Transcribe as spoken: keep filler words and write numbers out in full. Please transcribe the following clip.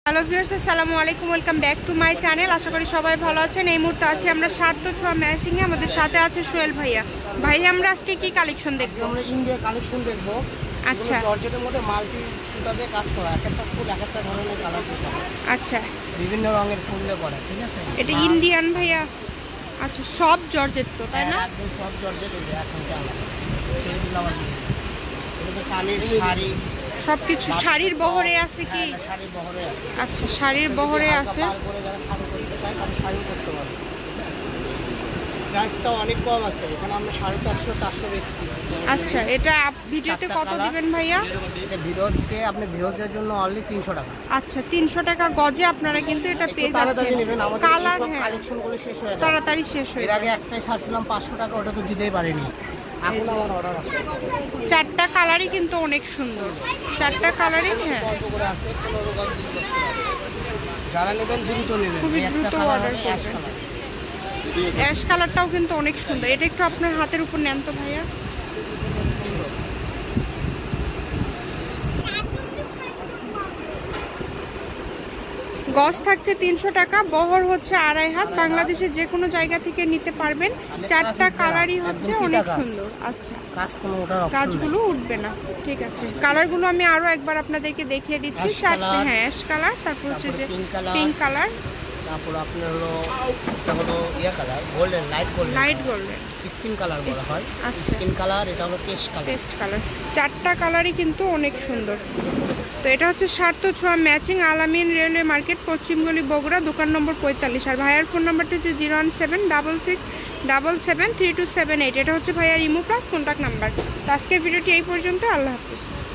Hello viewers, আসসালামু আলাইকুম, welcome back to my channel. আশা করি সবাই ভালো আছেন। এই মুহূর্তে আছি আমরা সার্থ ছোঁয়া ম্যাচিংয়ে। আমাদের সাথে আছে সোহেল ভাইয়া। ভাইয়া, আমরা আজকে কি কালেকশন দেখবো? আমরা ইন্ডিয়া কালেকশন দেখবো। আচ্ছা, জর্জেটের মধ্যে মাল্টি সুতা দিয়ে কাজ করা, এক একটা ফুল এক একটা ধরনের কালার দিতে হবে। আচ্ছা, বিভিন্ন রঙের ফুল দিয়ে করা, ঠিক আছে? এটা ইন্ডিয়ান ভাইয়া? আচ্ছা, সব জর্জেট তো, তাই না? একদম সব জর্জেট। এই যে এখন আলাদা সেগুলো আমার এটা কানের শাড়ি সব কিছু শাড়ির বহরে আছে কি? হ্যাঁ, শাড়ির বহরে আছে। আচ্ছা, শাড়ির বহরে আছে। পার করে যারা শাড়ি করতে চায় তারা শাড়িও করতে পারে। প্রাইসটা অনেক কম আছে, এখানে আমরা সাড়ে চারশো চারশো বিক্রি। আচ্ছা, এটা ভিডিওতে কত দিবেন ভাইয়া? এটা ভিডিওতে আপনি ভিডিওদের জন্য অনলি তিনশো টাকা। আচ্ছা, তিনশো টাকা গজে আপনারা কিন্তু এটা পেয়ে যাচ্ছেন। কালার কালেকশনগুলো শেষ হয়ে যাবে, তাড়াতাড়ি শেষ হয়ে এর যাবে। আগে একটাই ছাড়ছিলাম পাঁচশো টাকা, ওটা তো দিতেই পারিনি। এখন আমার অর্ডার আছে। চারটা কালারই কিন্তু অনেক সুন্দর, চারটা কালারই। হ্যাঁ, অল্প করে আছে, পনেরো গজ বিশ গজ করে আছে। যারা নেবেন দ্রুত নেবেন। খুবই একটা দ্রুত কালার অর্ডার হবে অ্যাশ করবেন। কালার। অ্যাশ কালারটাও কিন্তু অনেক সুন্দর। এটা একটু আপনার হাতের উপর নেন তো ভাইয়া। গজ থাকছে তিনশো টাকা, বহর হচ্ছে আড়াই হাত। বাংলাদেশের যে কোনো জায়গা থেকে নিতে পারবেন। চারটা কালারই হচ্ছে অনেক সুন্দর। আচ্ছা, কাজ কোনো ওটার অপশন কাজগুলো উঠবে না, ঠিক আছে। কালারগুলো আমি আরো একবার আপনাদেরকে দেখিয়ে দিচ্ছি। চারটে, হ্যাঁ, অ্যাশ কালার, তারপর হচ্ছে যে পিঙ্ক কালার, তারপর আপনার হলো এটা হলো ইয়া colour, golden light golden, light golden, skin colour বলা হয়। আচ্ছা, স্কিন কালার, এটা হলো পেস্ট কালার। Paste colour. চারটা কালারই কিন্তু অনেক সুন্দর। তো এটা হচ্ছে সার্থ ছোঁয়া ম্যাচিং, আলামিন রেলওয়ে মার্কেট, পশ্চিমগলি, বগুড়া, দোকান নম্বর পঁয়তাল্লিশ। আর ভাইয়ার ফোন নাম্বারটা হচ্ছে zero one seven double six double seven three two seven eight. এটা হচ্ছে ভাইয়ার ইমো প্লাস কন্ট্যাক্ট নাম্বার। তো আজকের ভিডিওটি এই পর্যন্ত। আল্লাহ হাফিজ।